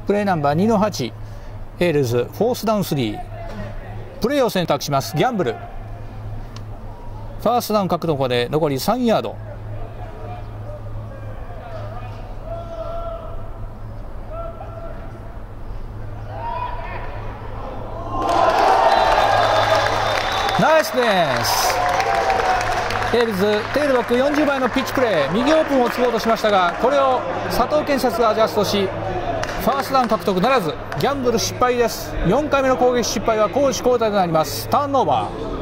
プレーナンバー2の8、エールズ、フォースダウン3、プレーを選択します。ギャンブル、ファーストダウン獲得まで残り3ヤード。ナイスです。エールズ、テールバック40倍のピッチプレー、右オープンを突こうとしましたが、これを佐藤健察がアジャストし、ファーストダウン獲得ならず、ギャンブル失敗です。4回目の攻撃失敗は攻守交代となります。ターンオーバー。